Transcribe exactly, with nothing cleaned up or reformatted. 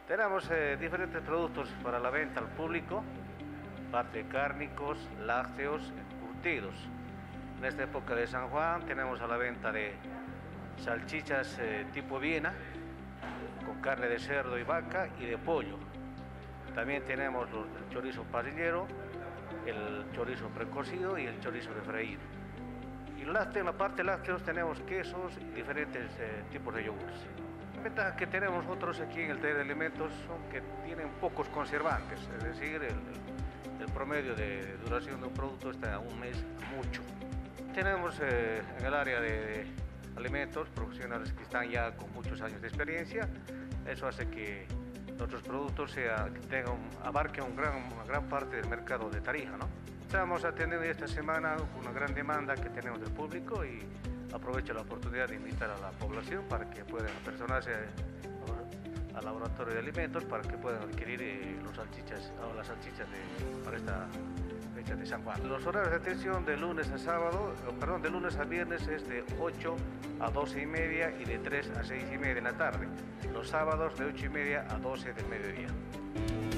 Tenemos eh, diferentes productos para la venta al público, parte de cárnicos, lácteos, curtidos. En esta época de San Juan tenemos a la venta de salchichas eh, tipo Viena, con carne de cerdo y vaca y de pollo. También tenemos los, el chorizo parrillero, el chorizo precocido y el chorizo refreído. Y lácteo, en la parte de lácteos tenemos quesos y diferentes eh, tipos de yogures. La ventaja que tenemos nosotros aquí en el taller de alimentos son que tienen pocos conservantes, es decir, el, el promedio de duración de un producto está a un mes mucho. Tenemos eh, en el área de alimentos profesionales que están ya con muchos años de experiencia. Eso hace que nuestros productos sea, que tengan, abarquen un gran, una gran parte del mercado de Tarija, ¿no? Estamos atendiendo esta semana una gran demanda que tenemos del público y aprovecho la oportunidad de invitar a la población para que puedan apersonarse al laboratorio de alimentos para que puedan adquirir eh, los salchichas, o las salchichas de, para esta fecha de San Juan. Los horarios de atención de lunes a sábado, perdón, de lunes a viernes es de ocho a doce y media y de tres a seis y media de la tarde. Los sábados de ocho y media a doce del mediodía.